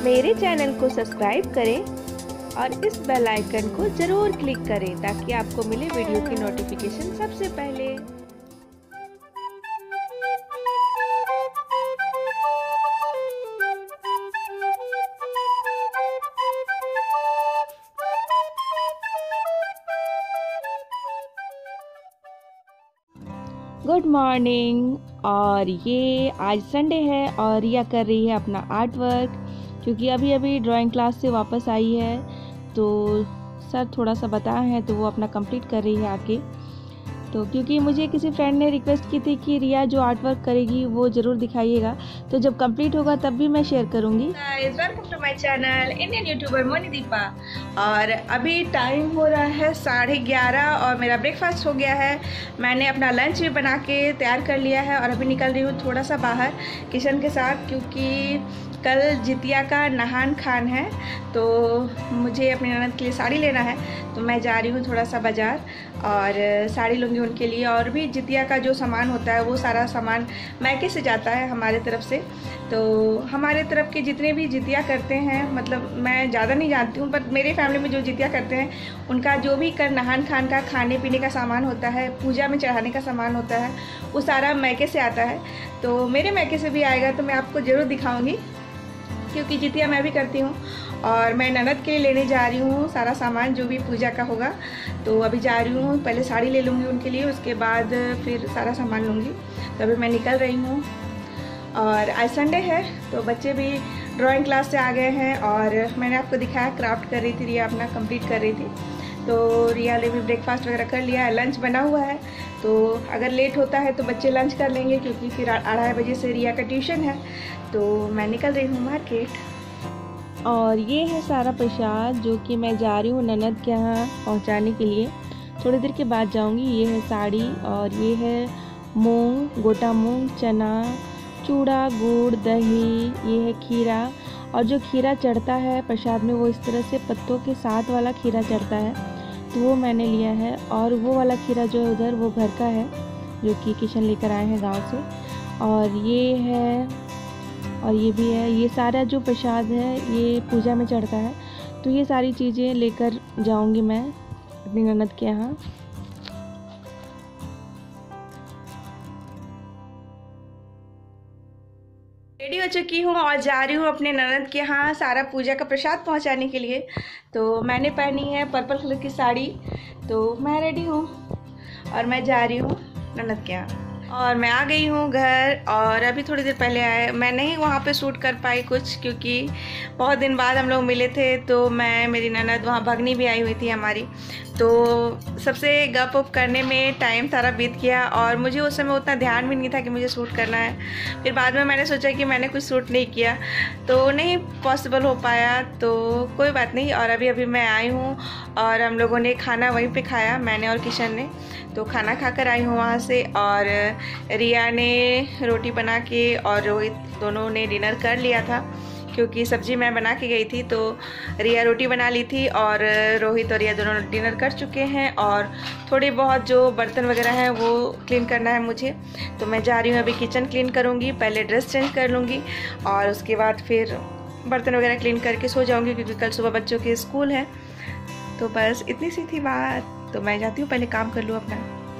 मेरे चैनल को सब्सक्राइब करें और इस बेल आइकन को ज़रूर क्लिक करें ताकि आपको मिले वीडियो की नोटिफिकेशन सबसे पहले। Good morning. और ये आज संडे है और रिया कर रही है अपना आर्ट वर्क, क्योंकि अभी अभी ड्राइंग क्लास से वापस आई है तो सर थोड़ा सा बताया है तो वो अपना कंप्लीट कर रही है आके। तो क्योंकि मुझे किसी फ्रेंड ने रिक्वेस्ट की थी कि रिया जो आर्ट वर्क करेगी वो ज़रूर दिखाइएगा, तो जब कंप्लीट होगा तब भी मैं शेयर करूँगी। Welcome to my channel Indian YouTuber Monideepa. और अभी टाइम हो रहा है 11:30 और मेरा ब्रेकफास्ट हो गया है। मैंने अपना लंच भी बना के तैयार कर लिया है और अभी निकल रही हूँ थोड़ा सा बाहर किशन के साथ, क्योंकि कल जितिया का नहान खान है तो मुझे अपनी ननद के लिए साड़ी लेना है। तो मैं जा रही हूँ थोड़ा सा बाज़ार और साड़ी लूँगी उनके लिए। और भी जितिया का जो सामान होता है वो सारा सामान मैके से जाता है हमारे तरफ से। तो हमारे तरफ के जितने भी जितिया करते हैं, मतलब मैं ज़्यादा नहीं जानती हूँ, पर मेरे फैमिली में जो जितिया करते हैं उनका जो भी कर नहान खान का खाने पीने का सामान होता है, पूजा में चढ़ाने का सामान होता है, वो सारा मैके से आता है। तो मेरे मैके से भी आएगा तो मैं आपको ज़रूर दिखाऊँगी, क्योंकि जितिया मैं भी करती हूँ और मैं ननद के लिए लेने जा रही हूँ सारा सामान जो भी पूजा का होगा। तो अभी जा रही हूँ, पहले साड़ी ले लूँगी उनके लिए, उसके बाद फिर सारा सामान लूँगी। तो अभी मैं निकल रही हूँ। और आज संडे है तो बच्चे भी ड्राइंग क्लास से आ गए हैं और मैंने आपको दिखाया क्राफ्ट कर रही थी, रिया अपना कंप्लीट कर रही थी। तो रिया ने भी ब्रेकफास्ट वगैरह कर लिया है, लंच बना हुआ है। तो अगर लेट होता है तो बच्चे लंच कर लेंगे, क्योंकि फिर 2:30 बजे से रिया का ट्यूशन है। तो मैं निकल रही हूँ मार्केट। और ये है सारा प्रसाद जो कि मैं जा रही हूँ ननद के यहाँ पहुँचाने के लिए, थोड़ी देर के बाद जाऊँगी। ये है साड़ी और ये है मूंग, गोटा मूंग, चना, चूड़ा, गुड़, दही, ये है खीरा। और जो खीरा चढ़ता है प्रसाद में वो इस तरह से पत्तों के साथ वाला खीरा चढ़ता है, तो वो मैंने लिया है। और वो वाला खीरा जो है उधर वो घर का है जो कि किशन लेकर आए हैं गांव से। और ये है और ये भी है। ये सारा जो प्रसाद है ये पूजा में चढ़ता है, तो ये सारी चीज़ें लेकर जाऊंगी मैं अपनी ननद के यहाँ। रेडी हो चुकी हूँ और जा रही हूँ अपने ननद के यहाँ सारा पूजा का प्रसाद पहुँचाने के लिए। तो मैंने पहनी है पर्पल कलर की साड़ी, तो मैं रेडी हूँ और मैं जा रही हूँ ननद के यहाँ। और मैं आ गई हूँ घर और अभी थोड़ी देर पहले आए। मैं नहीं वहाँ पे शूट कर पाई कुछ, क्योंकि बहुत दिन बाद हम लोग मिले थे। तो मैं, मेरी ननद, वहाँ भगनी भी आई हुई थी हमारी, तो सबसे गप वप करने में टाइम सारा बीत गया और मुझे उस समय उतना ध्यान भी नहीं था कि मुझे शूट करना है। फिर बाद में मैंने सोचा कि मैंने कुछ शूट नहीं किया तो नहीं पॉसिबल हो पाया, तो कोई बात नहीं। और अभी अभी मैं आई हूँ और हम लोगों ने खाना वहीं पे खाया, मैंने और किशन ने। तो खाना खा कर आई हूँ वहाँ से। और रिया ने रोटी बना के और रोहित दोनों ने डिनर कर लिया था, क्योंकि सब्ज़ी मैं बना के गई थी। तो रिया रोटी बना ली थी और रोहित और रिया दोनों डिनर कर चुके हैं। और थोड़ी बहुत जो बर्तन वगैरह हैं वो क्लीन करना है मुझे, तो मैं जा रही हूँ अभी किचन क्लीन करूँगी। पहले ड्रेस चेंज कर लूँगी और उसके बाद फिर बर्तन वगैरह क्लीन करके सो जाऊँगी, क्योंकि कल सुबह बच्चों के स्कूल है। तो बस इतनी सी थी बात। तो मैं जाती हूँ, पहले काम कर लूँ अपना।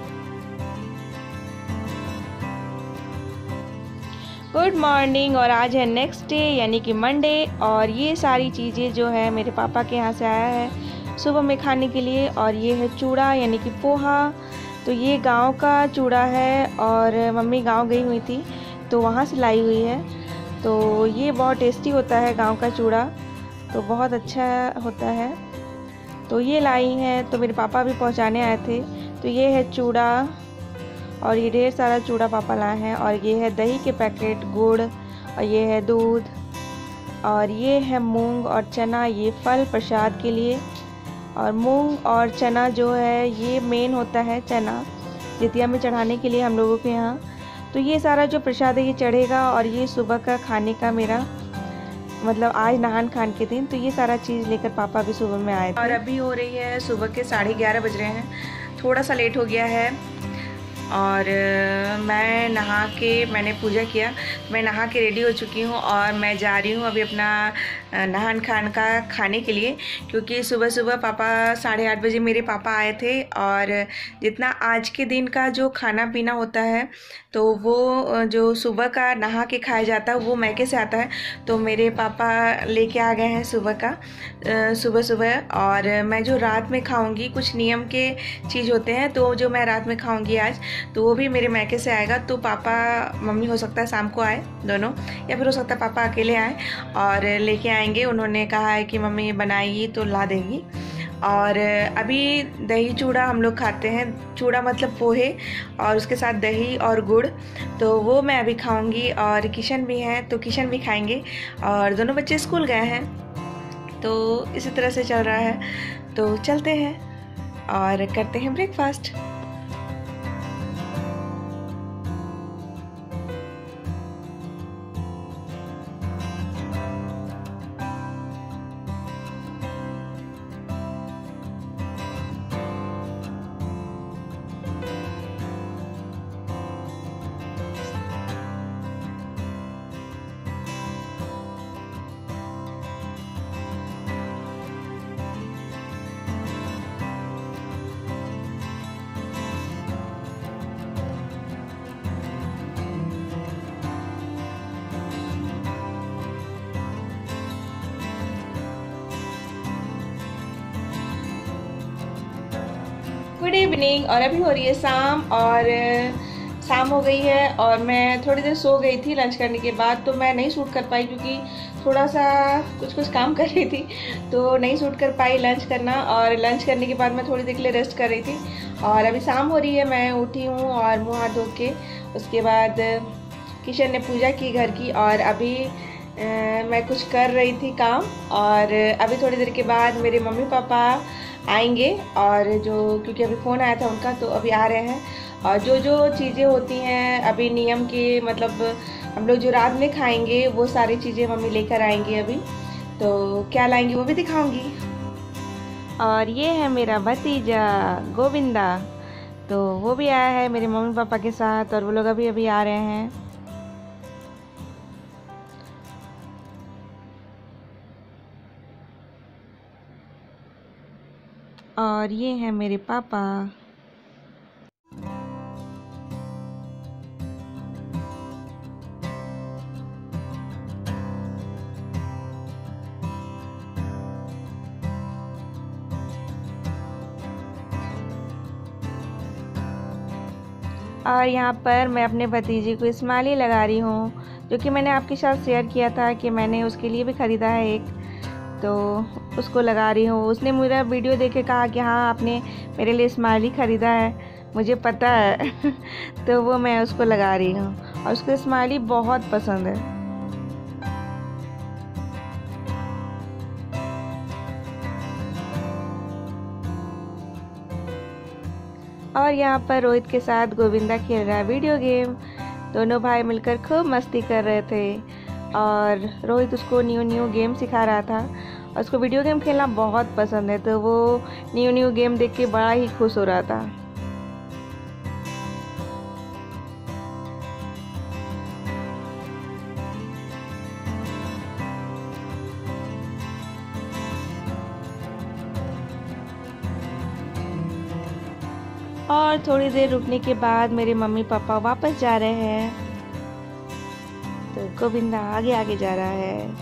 Good morning. और आज है नेक्स्ट डे यानी कि मंडे। और ये सारी चीज़ें जो है मेरे पापा के यहाँ से आया है सुबह में खाने के लिए। और ये है चूड़ा यानी कि पोहा, तो ये गांव का चूड़ा है और मम्मी गांव गई हुई थी तो वहाँ से लाई हुई है। तो ये बहुत टेस्टी होता है गांव का चूड़ा, तो बहुत अच्छा होता है। तो ये लाई हैं, तो मेरे पापा भी पहुँचाने आए थे। तो ये है चूड़ा और ये ढेर सारा चूड़ा पापा लाए हैं। और ये है दही के पैकेट, गुड़, और ये है दूध, और ये है मूंग और चना, ये फल प्रसाद के लिए। और मूंग और चना जो है ये मेन होता है, चना जितिया में चढ़ाने के लिए हम लोगों के यहाँ। तो ये सारा जो प्रसाद है ये चढ़ेगा। और ये सुबह का खाने का मेरा मतलब आज नहान खान के दिन, तो ये सारा चीज़ लेकर पापा भी सुबह में आए थे। और अभी हो रही है सुबह के 11:30 बज रहे हैं, थोड़ा सा लेट हो गया है। और मैं नहा के मैंने पूजा किया, मैं नहा के रेडी हो चुकी हूँ और मैं जा रही हूँ अभी अपना नहान खान का खाने के लिए, क्योंकि सुबह सुबह पापा 8:30 बजे मेरे पापा आए थे और जितना आज के दिन का जो खाना पीना होता है तो वो जो सुबह का नहा के खाया जाता है वो मैके से आता है। तो मेरे पापा लेके आ गए हैं सुबह का सुबह सुबह, और मैं जो रात में खाऊंगी कुछ नियम के चीज़ होते हैं, तो जो मैं रात में खाऊंगी आज तो वो भी मेरे मैके से आएगा। तो पापा मम्मी हो सकता है शाम को आए दोनों, या फिर हो सकता है पापा अकेले आए और लेके आएंगे। उन्होंने कहा है कि मम्मी बनाएगी तो ला देंगी। और अभी दही चूड़ा हम लोग खाते हैं, चूड़ा मतलब पोहे, और उसके साथ दही और गुड़, तो वो मैं अभी खाऊंगी। और किशन भी हैं तो किशन भी खाएंगे, और दोनों बच्चे स्कूल गए हैं। तो इसी तरह से चल रहा है, तो चलते हैं और करते हैं ब्रेकफास्ट। गुड इवनिंग, और अभी हो रही है शाम, और शाम हो गई है और मैं थोड़ी देर सो गई थी लंच करने के बाद। तो मैं नहीं शूट कर पाई क्योंकि थोड़ा सा कुछ काम कर रही थी, तो नहीं शूट कर पाई लंच करना। और लंच करने के बाद मैं थोड़ी देर के लिए रेस्ट कर रही थी, और अभी शाम हो रही है, मैं उठी हूँ और मुँह हाथ धो के उसके बाद किशन ने पूजा की घर की, और अभी मैं कुछ कर रही थी काम। और अभी थोड़ी देर के बाद मेरे मम्मी पापा आएंगे, और जो क्योंकि अभी फ़ोन आया था उनका तो अभी आ रहे हैं। और जो जो चीज़ें होती हैं अभी नियम के, मतलब हम लोग जो रात में खाएंगे वो सारी चीज़ें मम्मी लेकर आएंगी अभी, तो क्या लाएंगी वो भी दिखाऊंगी। और ये है मेरा भतीजा गोविंदा, तो वो भी आया है मेरे मम्मी पापा के साथ, और वो लोग अभी अभी आ रहे हैं। और ये है मेरे पापा। और यहाँ पर मैं अपने भतीजे को स्माइली लगा रही हूँ, जो कि मैंने आपके साथ शेयर किया था कि मैंने उसके लिए भी ख़रीदा है एक, तो उसको लगा रही हूँ। उसने मेरा वीडियो देख के कहा कि हाँ आपने मेरे लिए स्माइली ख़रीदा है, मुझे पता है तो वो मैं उसको लगा रही हूँ, और उसको स्माइली बहुत पसंद है। और यहाँ पर रोहित के साथ गोविंदा खेल रहा है वीडियो गेम। दोनों भाई मिलकर खूब मस्ती कर रहे थे, और रोहित उसको न्यू गेम सिखा रहा था। और उसको वीडियो गेम खेलना बहुत पसंद है, तो वो न्यू गेम देख के बड़ा ही खुश हो रहा था। और थोड़ी देर रुकने के बाद मेरे मम्मी पापा वापस जा रहे हैं, तो गोविंदा आगे आगे जा रहा है।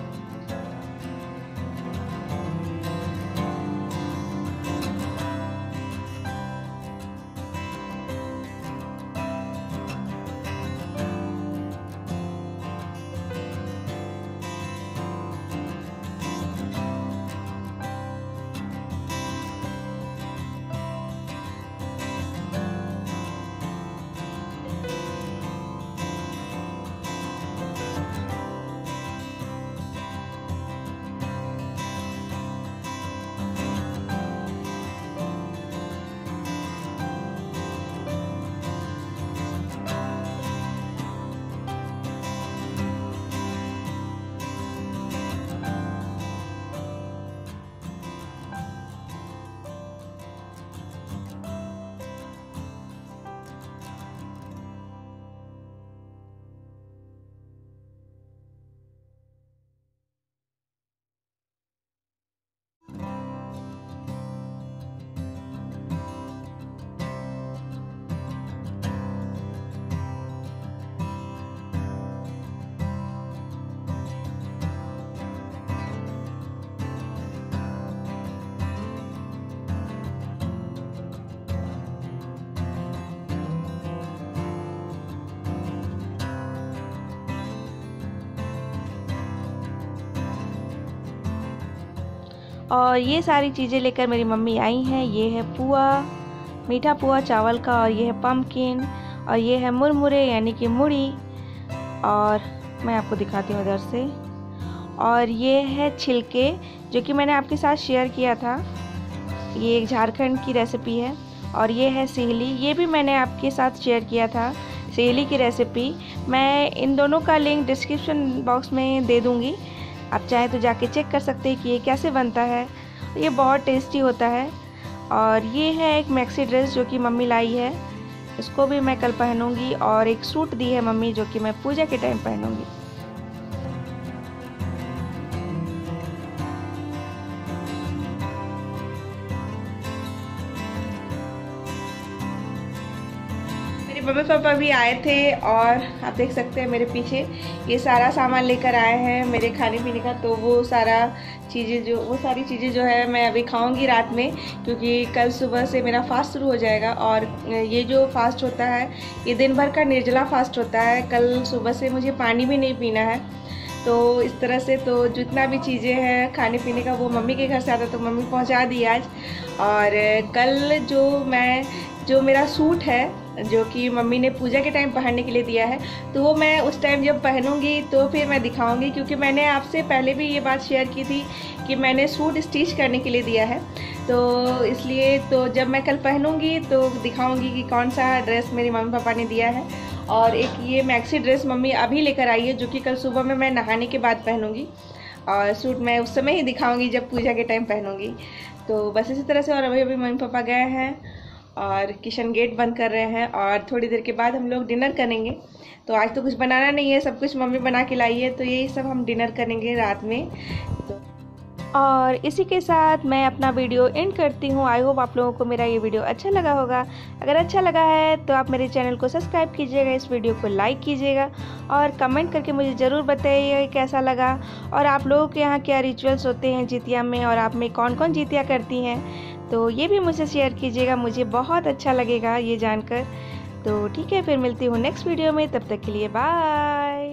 और ये सारी चीज़ें लेकर मेरी मम्मी आई हैं। ये है पुआ, मीठा पुआ चावल का, और ये है पम्पकिन, और ये है मुरमुरे यानी कि मुड़ी, और मैं आपको दिखाती हूँ इधर से। और ये है छिलके जो कि मैंने आपके साथ शेयर किया था, ये एक झारखंड की रेसिपी है। और ये है सेहली, ये भी मैंने आपके साथ शेयर किया था, सेहली की रेसिपी। मैं इन दोनों का लिंक डिस्क्रिप्शन बॉक्स में दे दूँगी, आप चाहें तो जाके चेक कर सकते हैं कि ये कैसे बनता है। ये बहुत टेस्टी होता है। और ये है एक मैक्सी ड्रेस जो कि मम्मी लाई है, इसको भी मैं कल पहनूंगी। और एक सूट दी है मम्मी जो कि मैं पूजा के टाइम पहनूंगी। मम्मी पापा भी आए थे और आप देख सकते हैं मेरे पीछे ये सारा सामान लेकर आए हैं मेरे खाने पीने का। तो वो सारी चीज़ें जो है मैं अभी खाऊंगी रात में, क्योंकि कल सुबह से मेरा फास्ट शुरू हो जाएगा। और ये जो फास्ट होता है ये दिन भर का निर्जला फास्ट होता है। कल सुबह से मुझे पानी भी नहीं पीना है। तो इस तरह से तो जितना भी चीज़ें हैं खाने पीने का वो मम्मी के घर से आता तो मम्मी पहुंचा दी आज। और कल जो मेरा सूट है जो कि मम्मी ने पूजा के टाइम पहनने के लिए दिया है, तो वो मैं उस टाइम जब पहनूंगी तो फिर मैं दिखाऊंगी। क्योंकि मैंने आपसे पहले भी ये बात शेयर की थी कि मैंने सूट स्टिच करने के लिए दिया है, तो इसलिए तो जब मैं कल पहनूंगी तो दिखाऊंगी कि कौन सा ड्रेस मेरी मम्मी पापा ने दिया है। और एक ये मैक्सी ड्रेस मम्मी अभी लेकर आई है जो कि कल सुबह में मैं नहाने के बाद पहनूंगी, और सूट मैं उस समय ही दिखाऊंगी जब पूजा के टाइम पहनूंगी। तो बस इसी तरह से। और अभी मम्मी पापा गए हैं और किचन गेट बंद कर रहे हैं, और थोड़ी देर के बाद हम लोग डिनर करेंगे। तो आज तो कुछ बनाना नहीं है, सब कुछ मम्मी बना के लाई है, तो यही सब हम डिनर करेंगे रात में। और इसी के साथ मैं अपना वीडियो एंड करती हूँ। आई होप आप लोगों को मेरा ये वीडियो अच्छा लगा होगा। अगर अच्छा लगा है तो आप मेरे चैनल को सब्सक्राइब कीजिएगा, इस वीडियो को लाइक कीजिएगा, और कमेंट करके मुझे ज़रूर बताइए कैसा लगा। और आप लोगों के यहाँ क्या रिचुअल्स होते हैं जितिया में, और आप में कौन कौन जितिया करती हैं, तो ये भी मुझे शेयर कीजिएगा, मुझे बहुत अच्छा लगेगा ये जानकर। तो ठीक है, फिर मिलती हूँ नेक्स्ट वीडियो में, तब तक के लिए बाय।